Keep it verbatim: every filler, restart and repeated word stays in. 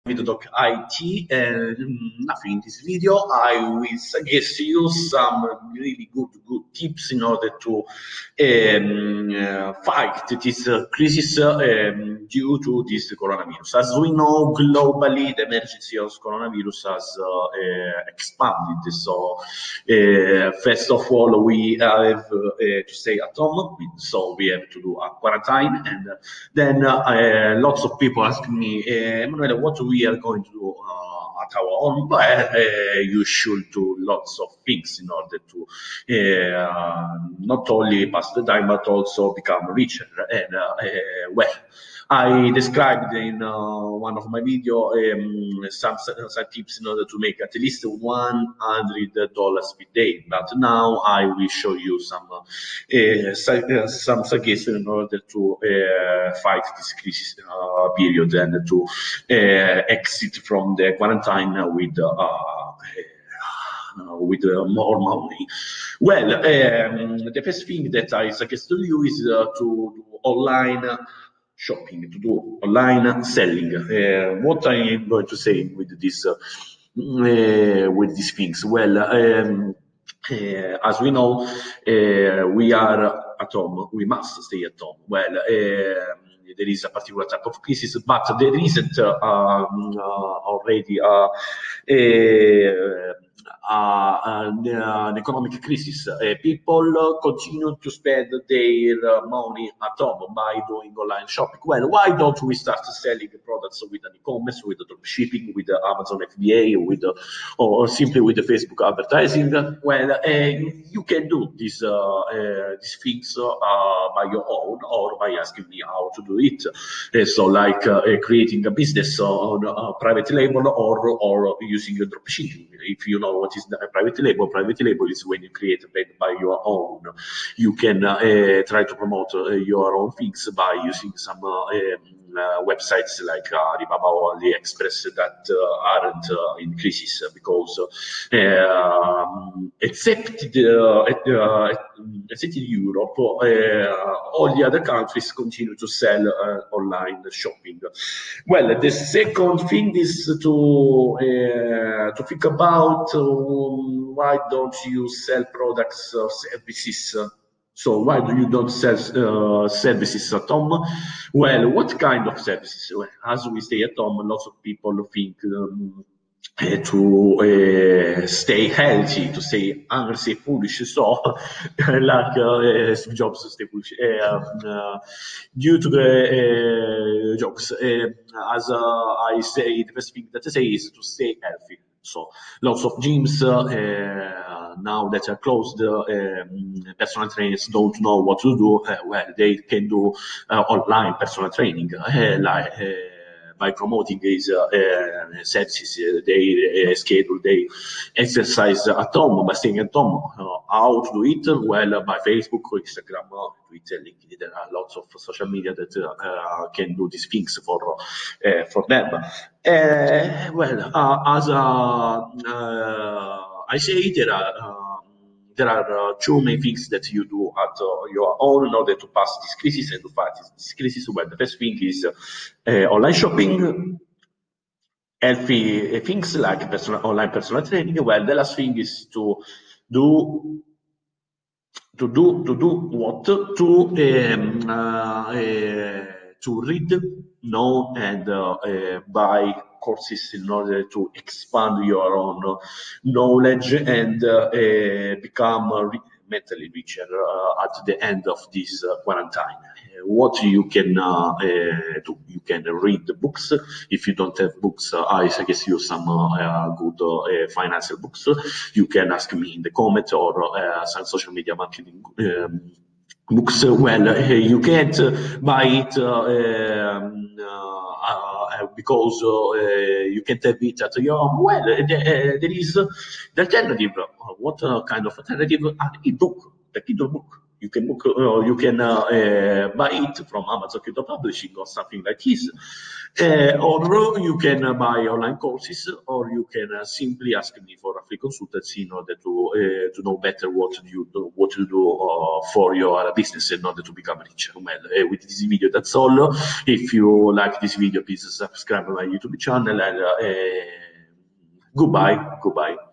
Doc I T, and nothing in this video. I will suggest you some really good good tips in order to um, uh, fight this uh, crisis uh, um, due to this coronavirus. As we know, globally, the emergency of coronavirus has uh, uh, expanded. So, uh, first of all, we have uh, to stay at home, so we have to do a quarantine, and uh, then uh, uh, lots of people ask me, uh, Emanuele, what we are going to do uh, at our home? But uh, you should do lots of things in order to uh, not only pass the time but also become richer. And uh, uh, well, I described in uh, one of my videos um, some, some tips in order to make at least one hundred dollars per day. But now I will show you some uh, some suggestions in order to uh, fight this crisis uh, period and to uh, exit from the quarantine with uh, Uh, with uh, more money. Well, um, the first thing that I suggest to you is uh, to do online shopping, to do online selling. Uh, what I am going to say with this, uh, uh, with these things? Well, um, uh, as we know, uh, we are at home. We must stay at home. Well. Uh, There is a particular type of crisis, but there isn't uh, um, uh, already uh, a, uh, an, uh, an economic crisis. Uh, people uh, continue to spend their uh, money at home by doing online shopping. Well, why don't we start selling products with an e-commerce, with drop shipping, with uh, Amazon F B A, with uh, or simply with the Facebook advertising? Well, uh, you can do these uh, uh, these things uh, by your own, or by asking me how to do it. Uh, so, like uh, creating a business on a private label, or or using a drop shipping. If you know what is a private label, private label is when you create a brand by your own. You can uh, uh, try to promote uh, your own things by using some uh, um, uh, websites like uh, Alibaba or AliExpress that uh, aren't uh, in crisis, because uh, except the, uh, except in Europe, uh, all the other countries continue to sell uh, online shopping. Well, the second thing is to uh, to think about um, why don't you sell products or services. So why do you don't sell uh, services at home? Well, what kind of services? Well, as we stay at home, lots of people think um, uh, to uh, stay healthy, to stay hungry, stay foolish. So, like uh, Steve Jobs, stay foolish. Uh, uh, due to the uh, jokes, uh, as uh, I say, the first thing that I say is to stay healthy. So lots of gyms uh, now that are closed, uh, um, personal trainers don't know what to do. Uh, well, they can do uh, online personal training, uh, like uh, by promoting these uh, uh, services. Uh, they uh, schedule, they exercise at home by staying at home. Uh, how to do it? Well, uh, by Facebook, Instagram, uh, Twitter, LinkedIn. There are lots of social media that uh, uh, can do these things for uh, for them. Uh, well, uh, as uh, uh, I say, there are uh, there are uh, two main things that you do at uh, your own in order to pass this crisis and to fight this crisis. Well, the first thing is uh, online shopping, healthy things like personal, online personal training. Well, the last thing is to do to do to do what to um, uh, uh, to read, know, and uh, uh, buy courses in order to expand your own knowledge and uh, uh, become uh, mentally richer uh, at the end of this uh, quarantine. Uh, what you can uh, uh, do? You can read the books. If you don't have books, uh, I suggest you some uh, good uh, financial books. You can ask me in the comment, or uh, some social media marketing um, books. Well, uh, you can't uh, buy it uh, um, uh, because uh, you can't have it at your home. Well, uh, there is uh, the alternative. What uh, kind of alternative? An e-book, the Kindle book. you can book, uh, you can uh, uh, buy it from Amazon Kindle Publishing or something like this, uh, or you can uh, buy online courses, or you can uh, simply ask me for a free consultancy in order to uh, to know better what you do, what you do uh, for your business in order to become rich. Well, uh, with this video, that's all. If you like this video, please subscribe to my YouTube channel, and uh, uh, goodbye, goodbye.